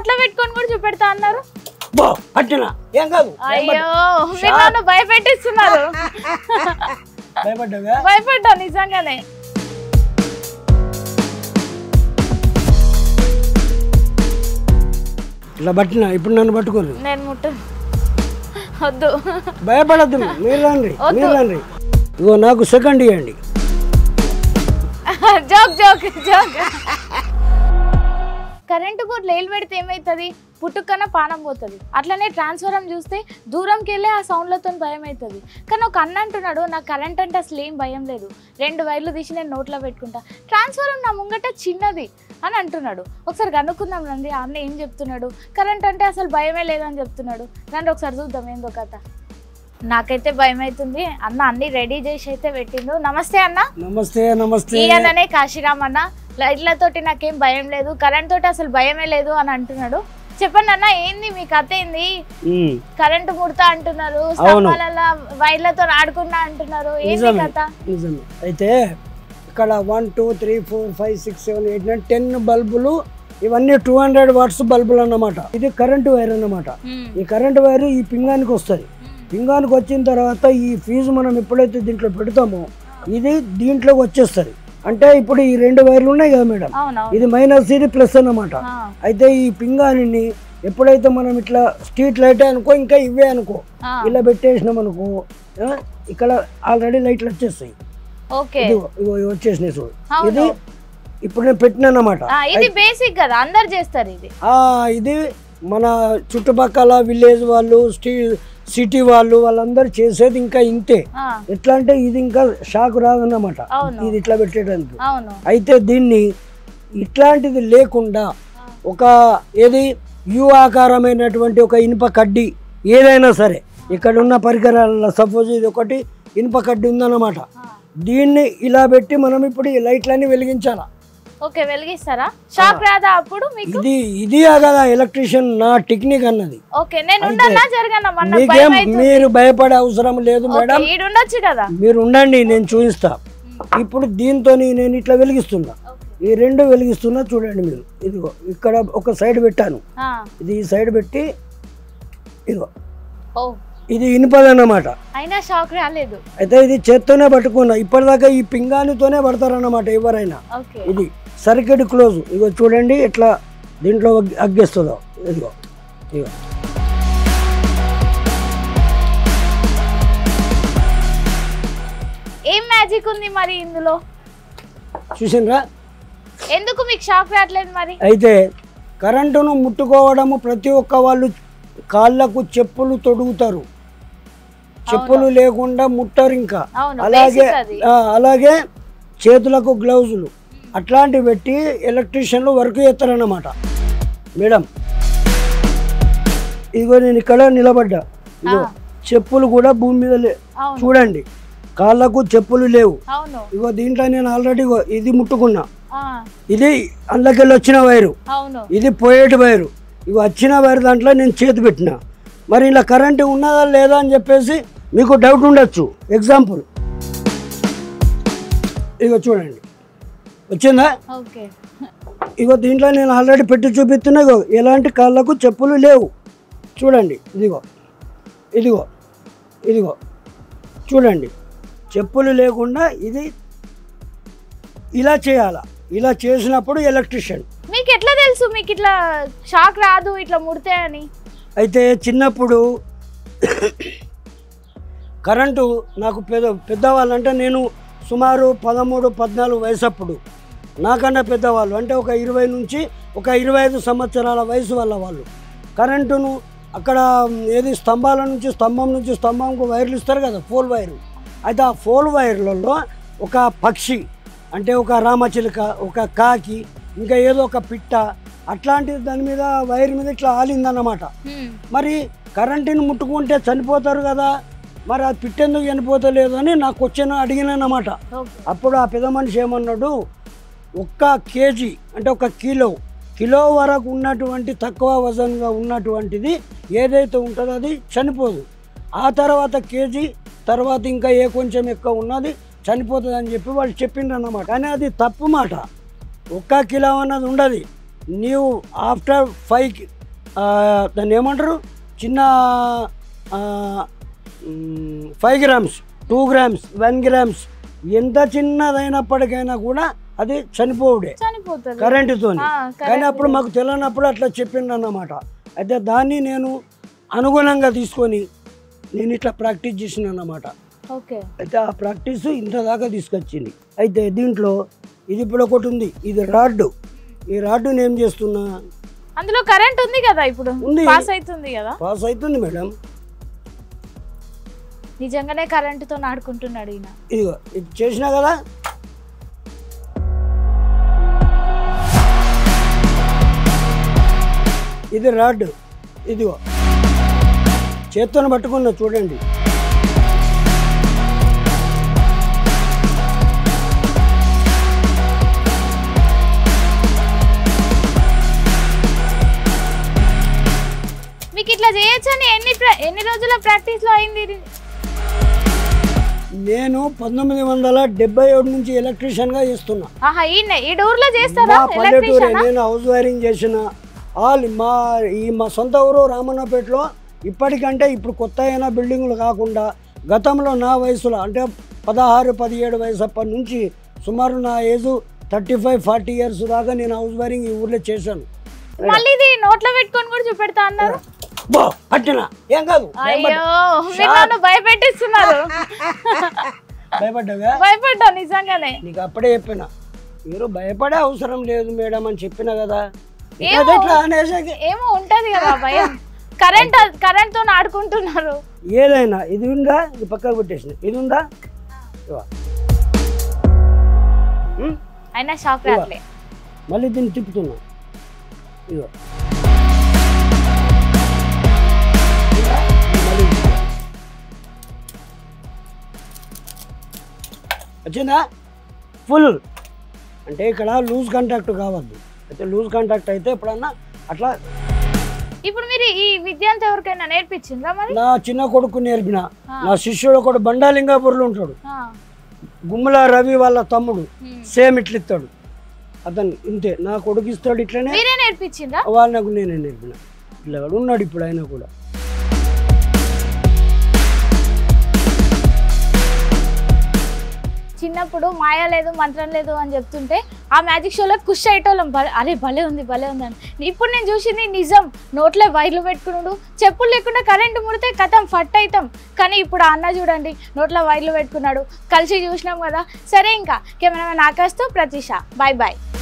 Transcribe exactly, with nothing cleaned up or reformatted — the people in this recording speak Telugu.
నోట్లో పెట్టుకొని కూడా చూపెడతా అన్నారు. పట్టినా ఏం కాదు. అయ్యో మీరు నన్ను భయపెట్టిస్తున్నారు. భయపడ్డావా? భయపడ్డా నిజంగానే. ఇలా పట్టినా ఇప్పుడు నన్ను పట్టుకోరు. నేను ముట్టు వద్దు. భయపడద్దు. మీరు రండి మీరు రండి. ఇగో నాకు సెకండ్ ఇవ్వండి. Joke joke joke. Current board లేలు పెడితే ఏమవుతుంది? పుట్టుకన్నా పానం పోతుంది. అట్లనే ట్రాన్స్ఫారం చూస్తే దూరంకి వెళ్ళి ఆ సౌండ్లతో భయం అవుతుంది. కానీ ఒక అన్న అంటున్నాడు నాకు కరెంట్ అంటే అసలు ఏం భయం లేదు, రెండు వైర్లు తీసి నేను నోట్లో పెట్టుకుంటా, ట్రాన్స్ఫారం నా ముంగట చిన్నది అని అంటున్నాడు. ఒకసారి కనుక్కుందాం రండి ఆ అన్న ఏం చెప్తున్నాడు. కరెంట్ అంటే అసలు భయమే లేదని చెప్తున్నాడు. రండి ఒకసారి చూద్దాం ఏందో కథ. నాకైతే భయం అవుతుంది. అన్న అన్ని రెడీ చేసి అయితే పెట్టిండు. నమస్తే అన్న. నమస్తే నమస్తే. ఈ అన్ననే కాశీరామ్ అన్న. లైట్లతోటి నాకేం భయం లేదు, కరెంట్ తోటి అసలు భయమే లేదు అని అంటున్నాడు. చెప్పండి అన్న ఏంది మీ కథ ఏంది? కరెంటు ముడతా అంటున్నారు, స్తంభాల వైర్లతో ఆడుకున్నా అంటున్నారు, ఏంది కథ? అయితే ఇక్కడ one two three four five six seven eight nine ten బల్బులు, ఇవన్నీ టూ హండ్రెడ్ వాట్స్ బల్బులు అన్నమాట. ఇది కరెంటు వైర్ అన్నమాట. ఈ కరెంటు వైర్ ఈ పింగానికి వస్తుంది. పింగానికి వచ్చిన తర్వాత ఈ ఫీజు మనం ఎప్పుడైతే దీంట్లో పెడతామో ఇది దీంట్లోకి వచ్చేస్తుంది. అంటే ఇప్పుడు ఈ రెండు వైర్లు ఉన్నాయి కదా మేడం, ఇది మైనస్ ఇది ప్లస్ అన్నమాట. అయితే ఈ పింగాని ఎప్పుడైతే మనం ఇట్లా స్ట్రీట్ లైట్ అనుకో ఇంకా ఇవే అనుకో ఇలా పెట్టేసినాం అనుకో ఇక్కడ ఆల్రెడీ లైట్లు వచ్చేస్తాయి. వచ్చేసినాయి చూడు. ఇది ఇప్పుడు నేను పెట్టినా అన్నమాట. ఇది బేసిక్ కదా అందరు చేస్తారు. ఇది ఇది మన చుట్టుపక్కల విలేజ్ వాళ్ళు స్ట్రీ సిటీ వాళ్ళు వాళ్ళందరూ చేసేది ఇంకా ఇంతే. ఎట్లా అంటే ఇది ఇంకా షాక్ రాదన్నమాట ఇది ఇట్లా పెట్టేటానికి. అయితే దీన్ని ఇట్లాంటిది లేకుండా ఒక ఏది యు ఆకారమైనటువంటి ఒక ఇనుప కడ్డీ ఏదైనా సరే ఇక్కడ ఉన్న పరికరాల సపోజ్ ఇది ఒకటి ఇనుప కడ్డీ ఉందన్నమాట. దీన్ని ఇలా పెట్టి మనం ఇప్పుడు ఈ లైట్లన్నీ వెలిగించాలా. ఓకే వెలిగిస్తారా? షాక్ రాదా అప్పుడు మీకు? ఇది ఇది కదా ఎలక్ట్రీషియన్ నా టెక్నిక్ అన్నది. ఓకే నేను ఉండనా జరగనా? మీకేం మీరు భయపడే అవసరం లేదు మేడం, మీరు ఉండండి నేను చూపిస్తా. ఇప్పుడు దీంతో నేను ఇట్లా వెలిగిస్తున్నా, ఈ రెండు వెలిగిస్తున్నా చూడండి మీరు. ఇదిగో ఇక్కడ ఒక సైడ్ పెట్టాను, ఇది ఈ సైడ్ పెట్టి ఇదిగో ఇది ఇనుపదన్నమాట. అయినా షాక్ రాలేదు. అయితే ఇది చేత్తోనే పట్టుకున్నా. ఇప్పటిదాకా ఈ పింగానితోనే పడతారన్నమాట ఎవరైనా. ఇది సర్క్యూట్ క్లోజ్. ఇగో చూడండి ఎట్లా దీంట్లో అగ్గేస్తుందో. ఇదిగో ఇగో ఏం మ్యాజిక్ ఉంది మరి ఇందులో చూసిండ్రా? ఎందుకు మీకు షాక్ రావట్లేదు మరి? అయితే కరెంటును ముట్టుకోవడము ప్రతి ఒక్క వాళ్ళు కాళ్ళకు చెప్పులు తొడుగుతారు, చెప్పులు లేకుండా ముట్టరు. ఇంకా అలాగే అలాగే చేతులకు గ్లౌజులు అట్లాంటివి పెట్టి ఎలక్ట్రీషియన్లు వర్క్ చేస్తారన్నమాట. మేడం ఇదిగో నేను ఇక్కడ నిలబడ్డా, ఇగో చెప్పులు కూడా భూమి మీద లే చూడండి, కాళ్ళకు చెప్పులు లేవు. ఇగో దీంట్లో నేను ఆల్రెడీ ఇది ముట్టుకున్నా, ఇది అందులోకెళ్ళి వచ్చిన వైరు, ఇది పోయేటి వైరు. ఇగో వచ్చిన వైరు దాంట్లో నేను చేతి పెట్టినా. మరి ఇలా కరెంటు ఉన్నదా లేదా అని చెప్పేసి మీకు డౌట్ ఉండొచ్చు. ఎగ్జాంపుల్ ఇగో చూడండి వచ్చిందా? ఇగో దీంట్లో నేను ఆల్రెడీ పెట్టి చూపిస్తున్నా. ఇగో ఎలాంటి కాళ్ళకు చెప్పులు లేవు చూడండి. ఇదిగో ఇదిగో ఇదిగో చూడండి, చెప్పులు లేకుండా ఇది ఇలా చేయాలా. ఇలా చేసినప్పుడు ఎలక్ట్రీషియన్. మీకు ఎట్లా తెలుసు మీకు ఇట్లా షాక్ రాదు ఇట్లా ముడితే అని? అయితే చిన్నప్పుడు కరెంటు నాకు పెద్ద పెద్దవాళ్ళంటే నేను సుమారు పదమూడు పద్నాలుగు వయసు అప్పుడు నాకన్నా పెద్దవాళ్ళు అంటే ఒక ఇరవై నుంచి ఒక ఇరవై ఐదు సంవత్సరాల వయసు వల్ల వాళ్ళు కరెంటును అక్కడ ఏది స్తంభాల నుంచి స్తంభం నుంచి స్తంభంకు వైర్లు ఇస్తారు కదా, పోల్ వైరు. అయితే ఆ పోల్ వైర్లలో ఒక పక్షి అంటే ఒక రామచిలుక, ఒక కాకి, ఇంకా ఏదో ఒక పిట్ట అట్లాంటి దాని మీద వైర్ మీద ఇట్లా ఆలిందన్నమాట. మరి కరెంటుని ముట్టుకుంటే చనిపోతారు కదా, మరి ఆ పిట్ట ఎందుకు చనిపోతలేదు అని నాకు క్వశ్చన్ అడిగినన్నమాట. అప్పుడు ఆ పెద్ద మనిషి ఏమన్నాడు, ఒక్క కేజీ అంటే ఒక కిలో కిలో వరకు ఉన్నటువంటి తక్కువ వజన్గా ఉన్నటువంటిది ఏదైతే ఉంటుందో అది చనిపోదు, ఆ తర్వాత కేజీ తర్వాత ఇంకా ఏ కొంచెం ఎక్కువ ఉన్నది చనిపోతుంది అని చెప్పి వాళ్ళు చెప్పిండ్రు అన్నమాట. కానీ అది తప్పు మాట. ఒక్క కిలో అన్నది ఉండదు, నీవు ఆఫ్టర్ ఫైవ్ దాన్ని ఏమంటారు చిన్న five grams two grams one grams ఎంత చిన్నదైనప్పటికైనా కూడా అది చనిపోవుడే కరెంటుతో. కానీ అప్పుడు మాకు తెలియనప్పుడు అట్లా చెప్పిండు అన్నమాట. అయితే దాన్ని నేను అనుగుణంగా తీసుకొని నేను ఇట్లా ప్రాక్టీస్ చేసిన అన్నమాట. అయితే ఆ ప్రాక్టీస్ ఇంత దాకా తీసుకొచ్చింది. అయితే దీంట్లో ఇది ఇప్పుడు ఒకటి ఉంది, ఇది రాడ్డు. ఈ రాడ్డుని ఏం చేస్తున్నా, అందులో కరెంట్ ఉంది కదా, ఇప్పుడు పాస్ అవుతుంది కదా. పాస్ అవుతుంది మేడం. నిజంగానే కరెంటుతో ఆడుకుంటున్నాడు ఈయన. ఇదిగో ఇది చేసినా కదా, ఇది రాడ్. ఇదిగో చేత్తోని పట్టుకున్నా చూడండి. మీకు ఇట్లా చేయొచ్చని ఎన్ని ఎన్ని రోజుల ప్రాక్టీస్ లో అయింది? నేను పంతొమ్మిది వందల డెబ్బై ఏడు నుంచి ఎలక్ట్రీషియన్ గా చేస్తున్నా. నేను హౌస్ వైరింగ్ చేసిన ఆల్ మా ఈ మా సొంత ఊరు రామన్నపేటలో. ఇప్పటికంటే ఇప్పుడు కొత్త అయిన బిల్డింగ్లు కాకుండా గతంలో నా వయసులో అంటే పదహారు పదిహేడు వయసు అప్పటి నుంచి సుమారు నా age thirty five forty years దాకా నేను హౌస్ వైరింగ్ ఈ ఊర్లో చేశాను. మళ్ళీ ఇది నోట్లో పెట్టుకొని కూడా చూపెడతా అన్నారు. పట్టినా ఏం కాదు, భయపెట్టిస్తున్నారు. భయపడ్డావా? భయపడ్డా నిజంగానే. నీకు అప్పుడే చెప్పిన, మీరు భయపడే అవసరం లేదు మేడం అని చెప్పిన కదా. ఏమో ఉంటది కదా భయం. కరెంట్ కరెంట్ తో ఆడుకుంటున్నారు. ఏదైనా ఇది ఉందా, ఇది పక్కకు పెట్టేసిన, ఇది ఉందా అయినా షాక్ రాట్లే. మళ్ళీ దీన్ని తిప్పుతున్నా. ఇదిగో వచ్చిందా ఫుల్. అంటే ఇక్కడ లూజ్ కాంటాక్ట్ కావద్దు. అయితే లూజ్ కాంటాక్ట్ అయితే ఎప్పుడన్నా అట్లా. ఇప్పుడు మీరు ఈ విద్య అంతా ఎవరికైనా నేర్పించిందా? మరి నా చిన్న కొడుకు నేర్పిన. నా శిష్యుడు ఒకడు బండాలింగాపూర్లో ఉంటాడు, గుమ్మల రవి వాళ్ళ తమ్ముడు, సేమ్ ఇట్లా ఇస్తాడు అతను. ఇంతే నా కొడుకు ఇస్తాడు ఇట్లనే. మీరే నేర్పించిందా? వాళ్ళకు నేనే నేర్పిన. ఇట్లా ఉన్నాడు ఇప్పుడు ఆయన కూడా. చిన్నప్పుడు మాయ లేదు మంత్రం లేదు అని చెప్తుంటే ఆ మ్యాజిక్ షోలో ఖుష్ అయ్యేటోళ్ళం. అరే భలే ఉంది భలే ఉంది అని. ఇప్పుడు నేను చూసింది నిజం. నోట్లో వైర్లు పెట్టుకున్నాడు, చెప్పులు లేకుండా కరెంటు ముడితే కథం ఫట్ అవుతాం. కానీ ఇప్పుడు ఆ అన్న చూడండి నోట్లో వైర్లు పెట్టుకున్నాడు. కలిసి చూసినాం కదా. సరే ఇంకా కెమెరామెన్ ఆకాష్తో ప్రతీష. Bye bye.